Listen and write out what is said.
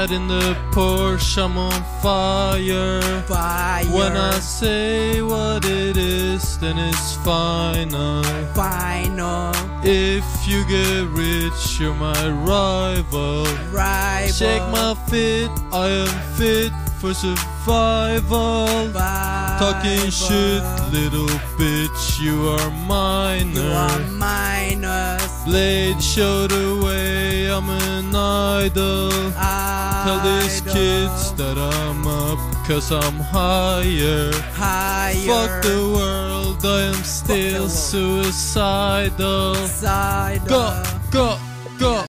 sat in the Porsche, I'm on fire. When I say what it is, then it's final. If you get rich, you're my rival. Shake my fit, I am fit for survival. Talking shit, little bitch, you are minor. Blade show the way, I'm an idol. Tell these kids that I'm up, cause I'm higher. Fuck the world, I am still suicidal. Go, go, go.